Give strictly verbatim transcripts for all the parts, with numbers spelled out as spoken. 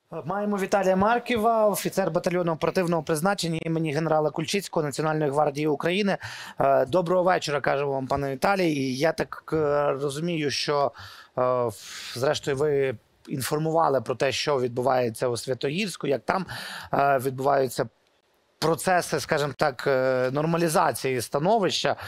Маємо Віталія Марківа, офіцер батальйону оперативного призначення імені генерала Кульчицького Національної гвардії України. Доброго вечора, кажу вам, пане Віталій. Я так розумію, що, зрештою, ви інформували про те, що відбувається у Святогірську, як там відбуваються процеси, скажімо так, нормалізації становища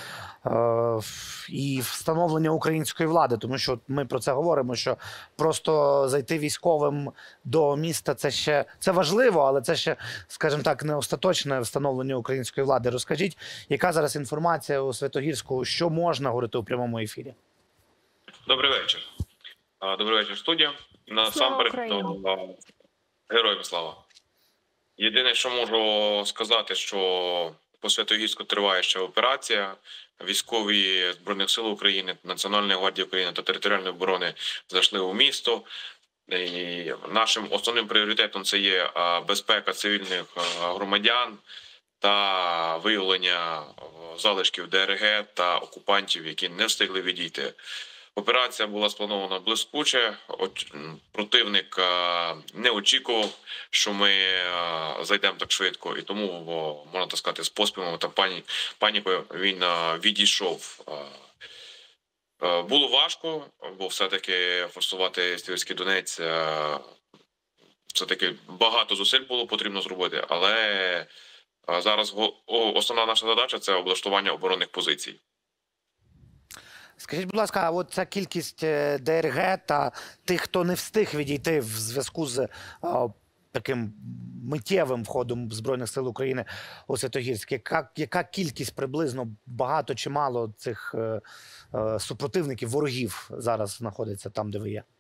і встановлення української влади, тому що ми про це говоримо, що просто зайти військовим до міста – це ще це важливо, але це ще, скажімо так, не остаточне встановлення української влади. Розкажіть, яка зараз інформація у Святогірську, що можна говорити у прямому ефірі? Добрий вечір. Добрий вечір, студія. Насамперед, героям слава. Єдине, що можу сказати, що по Святогірську триває ще операція. Військові Збройних сил України, Національної гвардії України та територіальної оборони зайшли у місто. І нашим основним пріоритетом це є безпека цивільних громадян та виявлення залишків ДРГ та окупантів, які не встигли відійти. Операція була спланована блискуче, противник не очікував, що ми зайдемо так швидко, і тому, можна так сказати, з поспіхом та панікою він відійшов. Було важко, бо все-таки форсувати Сіверський Донець, все-таки багато зусиль було потрібно зробити, але зараз основна наша задача – це облаштування оборонних позицій. Скажіть, будь ласка, а от ця кількість ДРГ та тих, хто не встиг відійти в зв'язку з а, таким миттєвим входом Збройних сил України у Святогірськ, яка, яка кількість приблизно, багато чи мало цих е, е, супротивників, ворогів зараз знаходиться там, де ви є?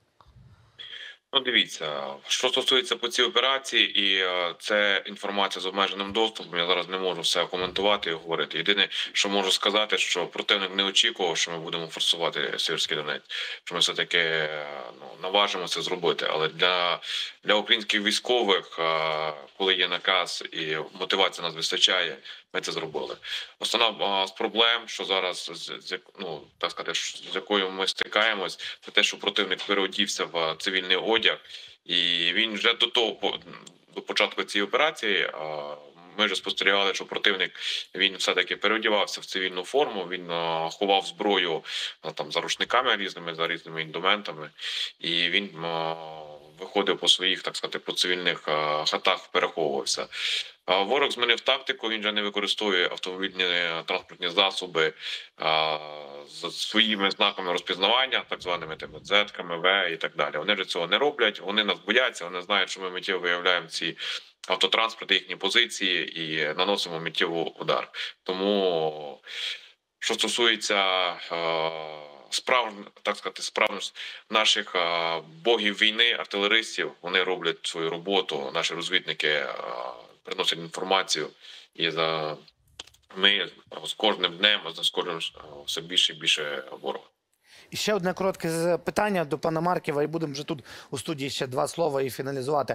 Ну, дивіться, що стосується по цій операції, і е, це інформація з обмеженим доступом, я зараз не можу все коментувати і говорити. Єдине, що можу сказати, що противник не очікував, що ми будемо форсувати Сіверський Донець, що ми все-таки ну, наважимося зробити. Але для, для українських військових, е, коли є наказ і мотивація нас вистачає, ми це зробили. Основна з проблем, що зараз, з, ну, так сказати, з якою ми стикаємось, це те, що противник переодівся в цивільний одяг, і він вже до того, до початку цієї операції, ми вже спостерігали, що противник, він все-таки переодівався в цивільну форму, він ховав зброю там за рушниками різними, за різними індументами, і він виходив по своїх, так сказати, по цивільних хатах, переховувався. Ворог змінив тактику, він вже не використовує автомобільні транспортні засоби а, з своїми знаками розпізнавання, так званими тими зетками, В і так далі. Вони вже цього не роблять, вони нас бояться, вони знають, що ми миттєво виявляємо ці автотранспорти, їхні позиції і наносимо миттєвий удар. Тому, що стосується а, справ, так сказати, справ наших а, богів війни, артилеристів, вони роблять свою роботу, наші розвідники а, приносять інформацію, і за ми з кожним днем знаходимо все більше і більше ворога. І ще одне коротке питання до пана Марківа, і будемо вже тут у студії ще два слова і фіналізувати.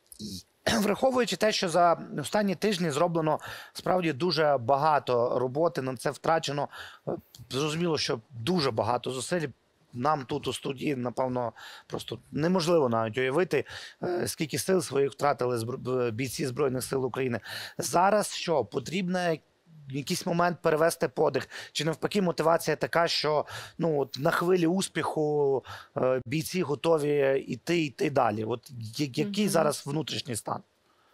Враховуючи те, що за останні тижні зроблено справді дуже багато роботи, на це втрачено, зрозуміло, що дуже багато зусиль. Нам тут у студії, напевно, просто неможливо навіть уявити, скільки сил своїх втратили бійці Збройних сил України. Зараз що, потрібно в якийсь момент перевести подих? Чи навпаки мотивація така, що ну, от на хвилі успіху бійці готові йти, йти далі? От який mm-hmm. зараз внутрішній стан?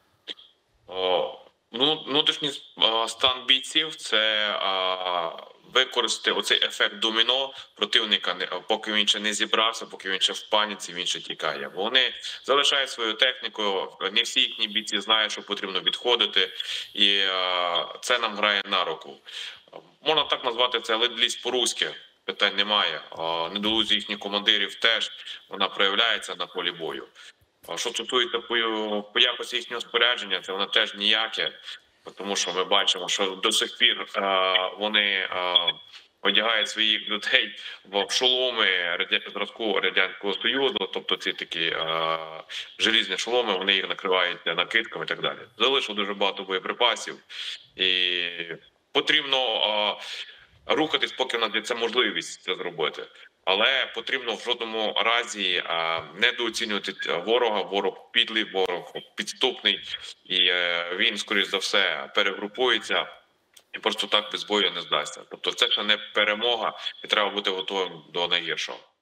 Ну, внутрішній стан бійців – це а, використати оцей ефект доміно противника, поки він ще не зібрався, поки він ще в паніці, він ще тікає. Вони залишають свою техніку, не всі їхні бійці знають, що потрібно відходити, і а, це нам грає на руку. Можна так назвати це ледь-лізь по-руськи, питань немає. А, недолугість їхніх командирів теж вона проявляється на полі бою. Що стосується по, по якості їхнього спорядження, це воно теж ніяке, тому що ми бачимо, що до сих пір е, вони е, одягають своїх людей в шоломи зразку Радянського Союзу, тобто ці такі е, желізні шоломи, вони їх накривають накидками і так далі. Залишило дуже багато боєприпасів, і потрібно е, рухатись, поки в нас є ця можливість це зробити. Але потрібно в жодному разі а, недооцінювати ворога. Ворог підлий, ворог підступний, і е, він, скоріш за все, перегрупується і просто так без бою не здасться. Тобто це ще не перемога, і треба бути готовим до найгіршого.